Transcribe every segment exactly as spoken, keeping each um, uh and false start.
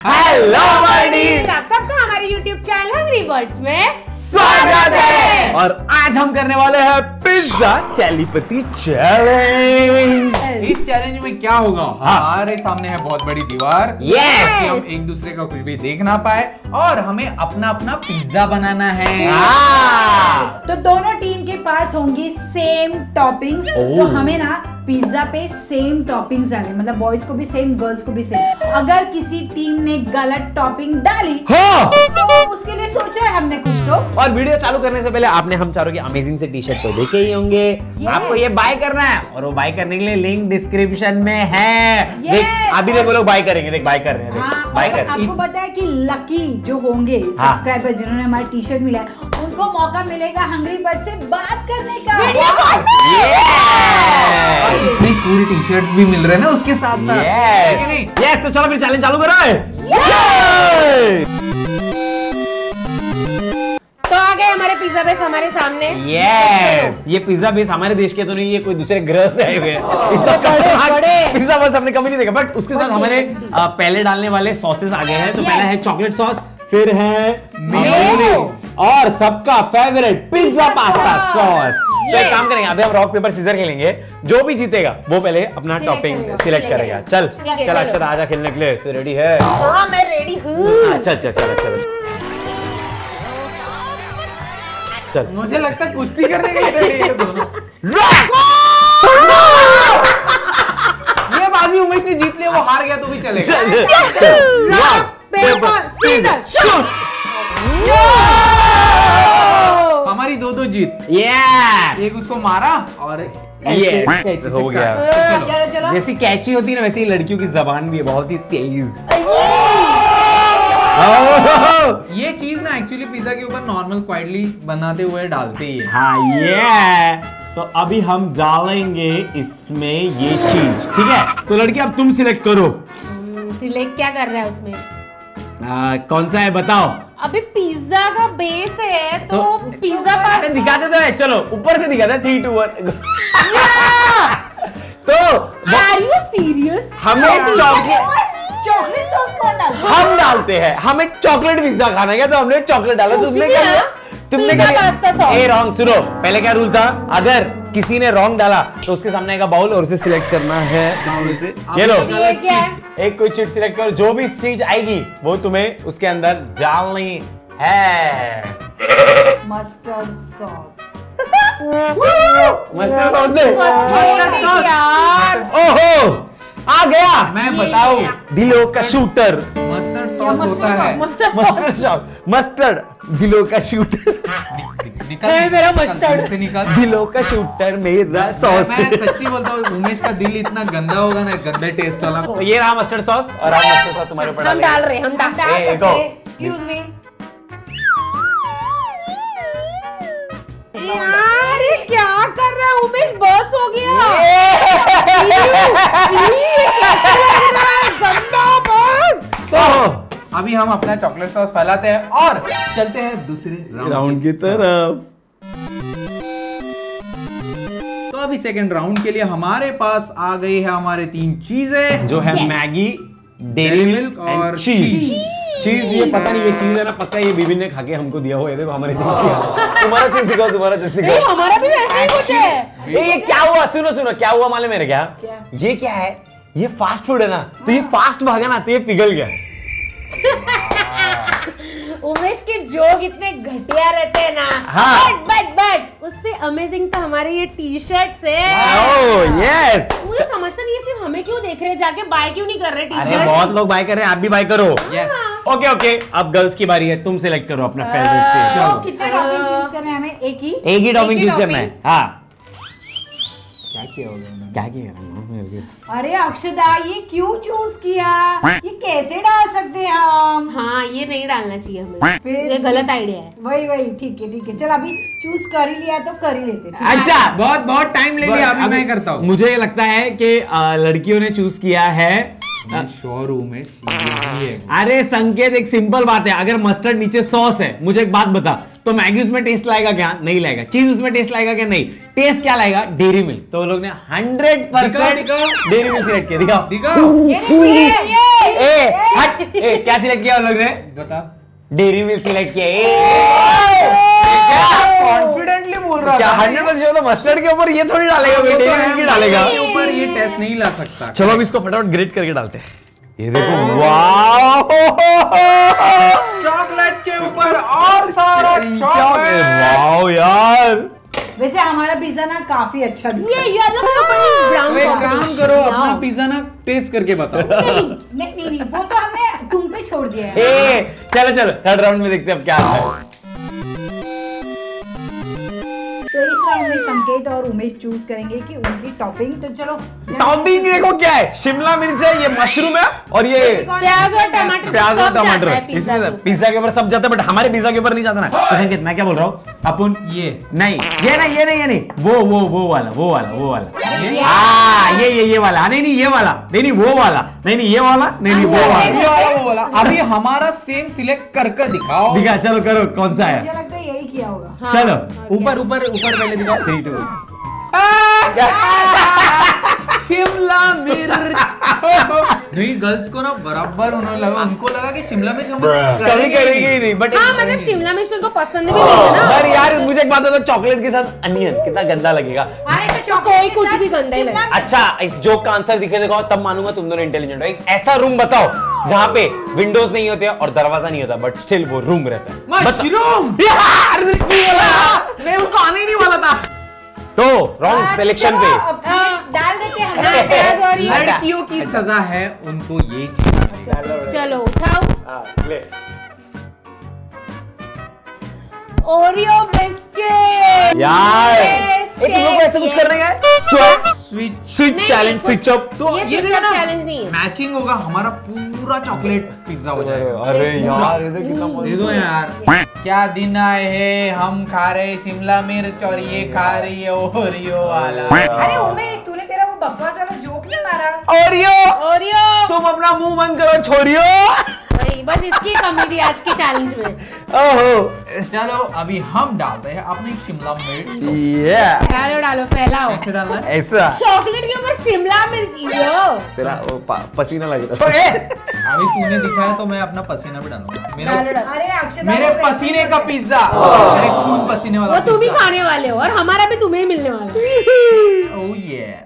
Hello बर्डीज, आप सबका हमारे यूट्यूब चैनल हंग्री बर्ड्स में स्वागत है। और आज हम करने वाले हैं पिज्जा टेलीपैथी चैलेंज। इस चैलेंज में क्या होगा, हमारे सामने है बहुत बड़ी दीवार, yes! कि हम एक दूसरे का कुछ भी देख ना पाए और हमें अपना अपना पिज्जा बनाना है। तो दोनों टीम के पास होंगी सेम टॉपिंग्स, तो हमें ना पिज्जा पे सेम टॉपिंग्स डाले, मतलब बॉयज को भी सेम गर्ल्स को भी सेम। अगर किसी टीम ने गलत टॉपिंग डाली हाँ। तो उसके लिए सोचा है हमने कुछ तो। और वीडियो चालू करने से पहले आपने हम चारों की अमेजिंग से टी शर्ट तो देखे ही होंगे। yes! आपको ये बाय करना है और वो बाय करने के लिए लिंक डिस्क्रिप्शन में है। yes! देख अभी देखो लोग बाय करेंगे, देख बाय कर रहे हैं, हाँ, बाय कर। आपको पता है कि लकी जो होंगे सब्सक्राइबर जिन्होंने हमारी टी शर्ट मिला है, उनको मौका मिलेगा हंग्री बर्ड से बात करने का। इतनी पूरी टी शर्ट्स भी मिल रहे हैं ना उसके साथ साथ। yes! नहीं? yes, तो चलो फिर चैलेंज चालू करो। तो आ गए हमारे पिज्जा बेस हमारे सामने। yes! ये पिज्जा बेस हमारे देश के तो नहीं, ये कोई दूसरे ग्रह से आए हुए हैं। पिज्जा बस हमने कभी नहीं देखा, बट उसके साथ हमारे पहले डालने वाले सॉसेस आ गए हैं। तो पहला है चॉकलेट सॉस, फिर है मेयोनीज और सबका फेवरेट पिज्जा पास्ता सॉस। तो एक काम करेंगे, अभी हम रॉक पेपर सीजर खेलेंगे। जो भी जीतेगा वो पहले अपना टॉपिंग सिलेक्ट करेगा। चल चल अक्षत आजा खेलने के लिए। तू रेडी है? हाँ मैं रेडी हूँ। चल चल चल चल चल। मुझे लगता है कुश्ती करने के लिए रेडी है दोनों। ये बाजी उमेश ने जीत लिया, वो हार गया तो भी चलेगा। Rock paper scissor shoot. हमारी दो दो जीत। yeah! एक उसको मारा और yes! हो गया। चलो चलो। जैसी कैची होती है ना, वैसे ही लड़कियों की जबान भी है बहुत ही तेज। ये चीज ना एक्चुअली पिज्जा के ऊपर नॉर्मल क्वाइटली बनाते हुए डालते ही है। हाँ ये तो अभी हम डालेंगे इसमें ये चीज, ठीक है? तो लड़की अब तुम सिलेक्ट करो। सिलेक्ट क्या कर रहा है उसमें? आ, कौन सा है बताओ। अभी पिज्जा का बेस है तो, तो पिज्जा पास्ता दिखाते तो है, चलो ऊपर से दिखाते हैं। Three two one. तो आर यू सीरियस? हमें चॉकलेट चॉकलेट सॉस कौन डालता है? हम डालते हैं, हमें चॉकलेट पिज्जा खाना है क्या, तो हमने चॉकलेट डाला। तुमने क्या किया? तुमने क्या किया? ए रॉन्ग। सुनो, पहले क्या रूल था, अगर किसी ने रॉन्ग डाला तो उसके सामने आएगा बाउल और उसे सिलेक्ट करना है इसमें से। ये लो, ये क्या है? एक कोई चीज सिलेक्ट करो, जो भी चीज आएगी वो तुम्हें उसके अंदर डालनी है। Mustard sauce. मस्टर्ड सॉस से यार ओहो आ गया। मैं बताऊं, दिलों का शूटर। मस्टर्ड सॉस होता है। मस्टर्ड मस्टर्ड सॉस, मस्टर्ड दिलों का शूटर। निकल है मेरा मस्टर्ड से निकाल। दिलों का शूटर मेरा सॉस। मैं सच्ची बोलता हूँ, उमेश का दिल इतना गंदा होगा ना, गंदे टेस्ट वाला। तो ये रहा मस्टर्ड सॉस और हम मस्टर्ड सॉस तुम्हारे ऊपर हम डालेंगे। डाल रहे हैं, हम डाल डाल ए, सकते go. हैं। Excuse me. यार ये क्या कर रहा है उमेश? बस हो गया। गंदा बस। तो अभी हम अपना चॉकलेट सॉस फैलाते हैं और चलते हैं दूसरे राउंड की तरफ। तो अभी सेकंड राउंड के लिए हमारे पास आ गई है हमारे तीन चीजें, जो है मैगी, डेयरी मिल्क और चीज। चीज ये पता नहीं ये चीज है ना, पक्का ये बीबी ने खा के हमको दिया हुआ है। देखो हमारे चीज दिया। तुम्हारा चीज दिखाओ, तुम्हारा चीज नहीं दिखाओ। हमारा भी वैसा ही कुछ है। ए, ये क्या हुआ? सुनो सुनो, क्या हुआ मालूम मेरे? क्या क्या? ये क्या है? ये फास्ट फूड है ना, तो ये फास्ट भागा ना, तो ये पिघल गया। उमेश के जोक इतने घटिया रहते हैं ना। हाँ। बट बट बट उससे अमेजिंग तो हमारे ये टी शर्ट से। Oh yes. मुझे समझता नहीं है सिर्फ हमें क्यों देख रहे हैं, जाके बाय क्यों नहीं कर रहे टी अरे शर्ट? बहुत लोग बाय कर रहे हैं, आप भी बाय करो। यस। ओके ओके, अब गर्ल्स की बारी है, तुम सिलेक्ट करो अपना फेवरेट चीज। तो कितने टॉपिंग चूज करने हैं हमें? एक ही एक ही टॉपिंग एक ही चूज करना है। topping। हाँ क्या किया होगा उन्होंने? क्या किया? अरे अक्षदा, ये क्यों चूज किया? ये कैसे डाल सकते हैं हम? हाँ ये नहीं डालना चाहिए हमें, फिर ये गलत आइडिया है। वही वही ठीक है ठीक है, चल अभी चूज कर ही लिया तो कर ही लेते। ठीक है? अच्छा, बहुत बहुत टाइम ले लिया, अभी मैं करता हूँ। मुझे लगता है कि आ, लड़कियों ने चूज किया है। श्योर हूँ उमेश, ये है। अरे संकेत, एक सिंपल बात है, अगर मस्टर्ड नीचे सॉस है, मुझे एक बात बता, तो मैगी उसमें टेस्ट लाएगा क्या? नहीं लाएगा। चीज उसमें टेस्ट लाएगा क्या? नहीं। टेस्ट क्या लाएगा? Dairy Milk. तो लोग ने hundred percent Dairy Milk select किया। दिखाओ दिखाओ ए हट ए क्या सिलेक्ट किया उन लोग ने? बता। डेयरी मिल्क सिलेक्ट किया। कॉन्फिडेंटली बोल रहा क्या था। हंड्रेड परसेंट तो मस्टर्ड के ऊपर ये थोड़ी डालेगा, कोई डेयरी मिल्क ही डालेगा। के ऊपर ये टेस्ट नहीं ला सकता। चलो अब इसको फटाफट ग्रेट करके डालते हैं। ये देखो वाह, चॉकलेट के ऊपर और सारा चॉकलेट। वाह यार, वैसे हमारा पिज्जा ना काफी अच्छा दिखा। ये येलो के ऊपर ब्राउन एक काम करो, अपना पिज्जा ना टेस्ट करके बताओ। नहीं नहीं नहीं, वो तो हमने तुम पे छोड़ दिया है। ए चलो चलो थर्ड राउंड में देखते हैं अब क्या आता है। तो इस राउंड में संकेत और उमेश चूज करेंगे कि उनकी टॉपिंग। तो चलो टॉपिंग देखो क्या है, शिमला मिर्च है, ये मशरूम है और ये प्याज और टमाटर। प्याज और सब जाता टमाटर। है पिज्जा इसमें के पिज्जा के ऊपर सब जाता है, बट हमारे पिज्जा के ऊपर नहीं जाता ना। तो संकेत मैं क्या बोल रहा हूँ, अपन ये नहीं ये नहीं ये नहीं ये नहीं वो वो वो वाला वो वाला वो वाला ये? हाँ ये ये ये वाला। हाँ, नहीं नहीं ये वाला नहीं नहीं वो वाला नहीं नहीं ये वाला नहीं नहीं वो ये वाला। वाला वो वाला। अभी हमारा सेम सिलेक्ट करके दिखाओ। दिखा चलो करो कौन सा मुझे है। लगता है यही किया होगा। हाँ, चलो ऊपर ऊपर ऊपर पहले दिखाओ। थ्री टू शिमला मिर्च। नहीं, गर्ल्स को ना बराबर उन्होंने लगा, उनको लगा कि शिमला मिर्च हम कभी करेगी ही नहीं, बट हाँ मतलब शिमला मिर्च उनको पसंद भी नहीं है ना। पर यार मुझे एक बात बताओ, चॉकलेट के साथ अनियन कितना गंदा लगेगा। अरे तो तो कोई कुछ भी गंदा ही लगे। अच्छा इस जोक का आंसर दिखे दिखाओ, तब मानूंगा तुम दोनों इंटेलिजेंट हो। एक ऐसा रूम बताओ जहाँ पे विंडोज नहीं होते और दरवाजा नहीं होता, बट स्टिल वो रूम रहता है। मशरूम। यार नहीं उनको आने ही नहीं वाला था। तो रॉन्ग सिलेक्शन पे डाल देते हैं हाँ, हम। प्याज और ये। लड़कियों की सजा है उनको ये चीज। चलो उठाओ। हाँ, ले। Oreo biscuit. यार ए, तुम लोग को ऐसा कुछ करने का है? स्विच स्विच नहीं, चैलेंज, कुछ- स्विच अप। तो ये ये switch देखो up ना, challenge नहीं है। मैचिंग होगा, हमारा पूरा चॉकलेट पिज्जा हो जाएगा। अरे यार ये तो कितना दे दो यार। क्या दिन आए हैं, हम खा रहे शिमला मिर्च और ये खा रही है ओरियो वाला। अरे उमेश, तूने तेरा वो बकवास वाला जोक नहीं मारा। Oreo Oreo. तुम अपना मुंह बंद करो छोरियो। वही बस इसकी कमी थी आज के चैलेंज में। ओहो चलो अभी हम डालते हैं अपने शिमला मिर्च। ये डालो डालो फैलाओ। कैसे डालना है? ऐसा चॉकलेट के ऊपर शिमला मिर्च यो। तेरा वो प- पसीना लग रहा अरे अभी तूने दिखाया तो मैं अपना पसीना भी डालूंगा। मेरे अरे अक्षता मेरे वो वैसे पसीने ही का करते हैं। पिज्जा, मेरे खून पसीने वाला वो तुम ही पिज्जा। खाने वाले हो और हमारा भी तुम्हें ही मिलने वाला है। Oh yes.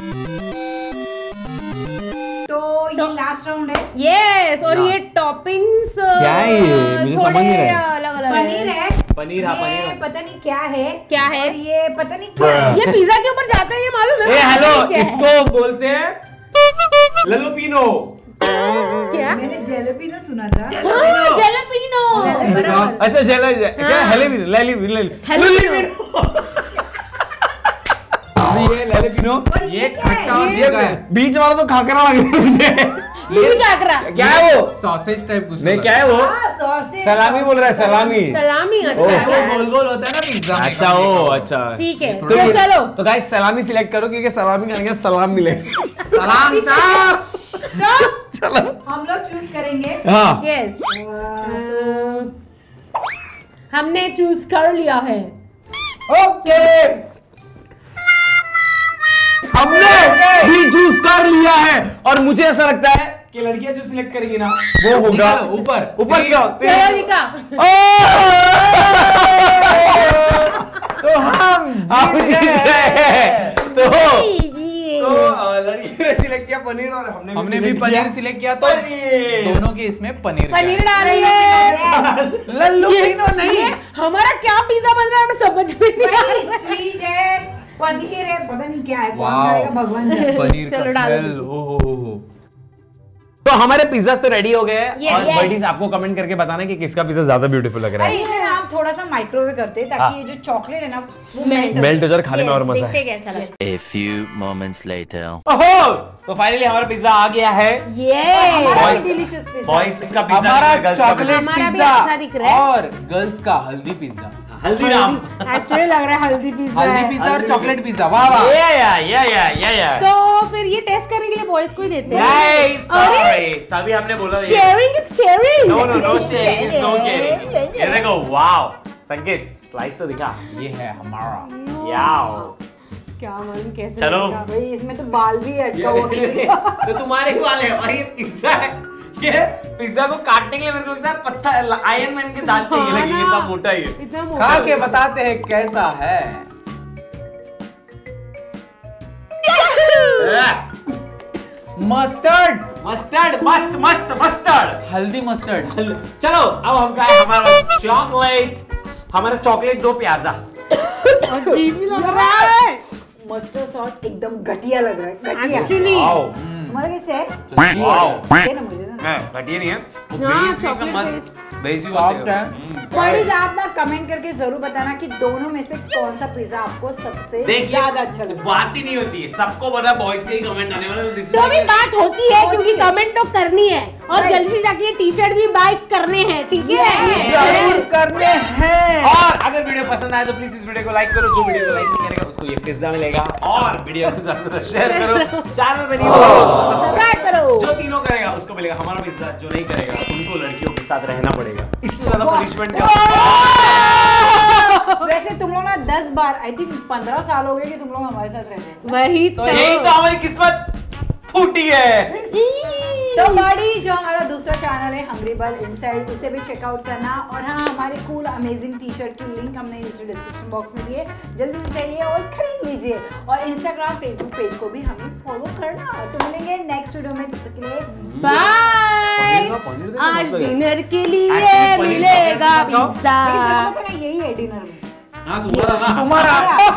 तो ये लास्ट राउंड है। यस और ये टॉपिंग्स क्या है ये? मुझे समझ नहीं रहा है। अलग अलग पनीर है। पनीर, हाँ, ये पनीर है। पता नहीं क्या है। क्या है? और ये पता नहीं क्या है। ये पिज्जा के ऊपर जाता है, ये मालूम है? ए हेलो, क्या है? इसको बोलते हैं ललोपिनो। क्या? मैंने जेलेपिनो सुना था। हाँ, जैलापेनो। बराबर। अच्छा चलो क्या हाँ। हेलेपिनो लेलिपिनो हेलेपिनो। ये लेलिपिनो। और ये क्या है? खट्टा और ये तीखा है। बीच वाला तो खाकरा लग रहा है मुझे। ये क्या कर रहा? क्या है वो? सॉसेज टाइप कुछ। नहीं क्या है वो? हाँ, sausage, सलामी बोल रहा है, सलामी। सलामी। ओह। अच्छा वो गोल गोल होता है ना पिज्जा में। अच्छा ओ अच्छा ठीक है, तो तो ये- चलो। तो गाइस सलामी सिलेक्ट करो क्योंकि सलामी खाने के बाद सलाम मिलेगा। सलाम सर। चलो हम लोग चूज करेंगे। हाँ यस अ, हमने चूज कर लिया है। ओके हमने भी चूज कर लिया है और मुझे ऐसा लगता है कि लड़कियां जो सिलेक्ट करेगी ना वो होगा निकालो, ऊपर ऊपर क्या चलो निका। तो हम आप जीत गए। तो ये। तो अ, लड़की ने सिलेक्ट किया पनीर और हमने हमने भी select पनीर किया सिलेक्ट किया तो पनीर। दोनों के इसमें पनीर पनीर डाल रही है। लल्लू पिनो नहीं। ये हमारा क्या पिज्जा बन रहा है, हमें समझ में नहीं आ भाई रहा है। स्वीट है, पनीर है, पता नहीं क्या है, कौन वाओ। खाएगा भगवान जाने। पनीर का चलो डाल स्मेल। दो। ओहो हो। तो हमारे पिज्जा तो रेडी हो गए हैं Yes, और yes. बडीज आपको कमेंट करके बताना कि किसका पिज्जा ज्यादा ब्यूटीफुल लग रहा अरे है। इसे ना हम थोड़ा सा माइक्रोवेव करते हैं हाँ। ताकि ये जो चॉकलेट है ना वो Melt मेल्ट मेल्ट हो जाए और खाने में और मजा देखते है। कैसा लगता A few moments later. ओहो तो फाइनली हमारा पिज्जा आ गया है। है। ये Boys- डिलीशियस पिज्जा। बॉयज इसका पिज्जा हमारा गर्ल्स का चॉकलेट हमारा भी पिज्जा अच्छा दिख रहा है। और गर्ल्स का हल्दी पिज्जा। पिज्जा। हल्दीराम एक्चुअली लग रहा है हल्दी पिज्जा हल्दी है। पिज्जा और चॉकलेट पिज्जा। वाह वाह। या या या या या या तो फिर ये टेस्ट करने के लिए बॉयज को ही देते हैं। नहीं अरे सॉरी तभी आपने बोला ये sharing is caring. No no no sharing is no caring. ये देखो वाओ संकेत स्लाइस तो दिखा। ये है हमारा। याओ क्या मन कैसे चलो। लगा? भाई इसमें तो बाल भी है अटका हुआ किसी का। तो तुम्हारे वाले है और ये पिज्जा है। ये पिज्जा को काटने के लिए मेरे को लगता है पत्थर आयरन मैन के दांत चाहिए हाँ लगे, ना। इतना मोटा ही है। इतना मोटा खा के बताते हैं कैसा है। मस्टर्ड, मस्टर्ड, मस्त मस्त मस्टर्ड। हल्दी मस्टर्ड। चलो अब हम खाए हमारा चॉकलेट, हमारा चॉकलेट दो प्याजा। अजीब ही लग रहा है मस्टर्ड सॉस एकदम घटिया लग रहा है, घटिया। एक्चुअली। वाओ तुम्हारा कैसे है? वाओ ये ना मुझे ना। नहीं घटिया नहीं है वो हाँ, बेस भी एकदम chocolate मस्त बेस भी Soft है। बॉडीज आप ना कमेंट करके जरूर बताना कि दोनों में से कौन सा पिज्जा आपको सबसे देखिए ज्यादा अच्छा लगा। बात ही नहीं होती है, सबको पता बॉयज के ही कमेंट आने वाले, this is तो भी like- बात होती है क्योंकि होती है। कमेंट तो करनी है और Right. जल्दी से जाके ये टी शर्ट भी बाय करने हैं, ठीक है? जरूर करने हैं। और अगर वीडियो पसंद आए तो प्लीज इस वीडियो को लाइक करो, जो वीडियो को लाइक नहीं करेगा उसको ये पिज्जा मिलेगा, और वीडियो को ज्यादा से ज्यादा शेयर करो, चैनल पे नहीं हो तो सब्सक्राइब करो। जो तीनों करेगा उसको मिलेगा हमारा पिज्जा, जो नहीं करेगा उनको लड़कियों के साथ रहना पड़ेगा। इससे ज्यादा पनिशमेंट क्या? वैसे तुम लोग ना दस बार आई थिंक पंद्रह साल हो गए कि तुम लोग हमारे साथ रहते हैं। वही तो यही तो हमारी किस्मत फूटी है। तो बड़ी जो हमारा दूसरा चैनल है हंग्री बर्ड इनसाइड, उसे भी चेकआउट करना। और हाँ, हमारे कूल अमेजिंग टी शर्ट की लिंक हमने नीचे डिस्क्रिप्शन बॉक्स में दी है, जल्दी से जाइए और खरीद लीजिए। और इंस्टाग्राम फेसबुक पेज को भी हमें फॉलो करना। तो मिलेंगे नेक्स्ट वीडियो में, तब तक के लिए बाय। पनीर का- पनीर का आज मस्त लगा। डिनर के लिए Actually, पनीर मिलेगा का खाओ। पिज्जा। लेकिन तुम्हें पता है यही है डिनर में। हाँ तुम्हारा ना तुम्हारा।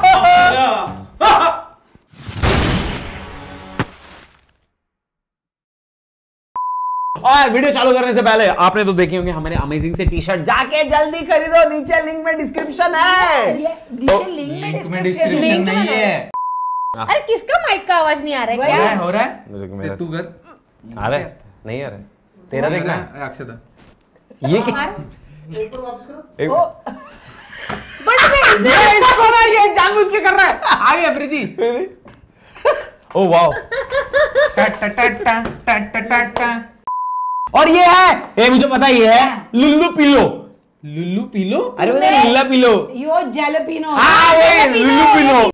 और वीडियो चालू करने से पहले आपने तो देखी होंगे हमारे अमेजिंग से टी शर्ट, जाके जल्दी खरीदो, नीचे लिंक में डिस्क्रिप्शन है। ये नीचे लिंक में लिंक में डिस्क्रिप्शन डिस्क्रिप्शन link नहीं में है। अरे किसका माइक का आवाज नहीं आ रहा है वही क्या? है, हो रहा मेरे को- है। मेरा- तू कर। आ रहा है? नहीं आ रहा है। तेरा देखना है। है अक्षता। ये क्या? आ रहा है? एक- ओ, बड़ा बे- ये इसको ना, ये जानबूझ के कर रहा है। आ गया प्रीति। Oh wow. टा टा टा टा टा टा टा टा। और ये है, ये मुझे पता ही है, लुल्लू पिलो। लुल्लू पीलो। अरे वो लीला पिलो। यो जैलपिनो। हाँ वही लुल्लू पिलो।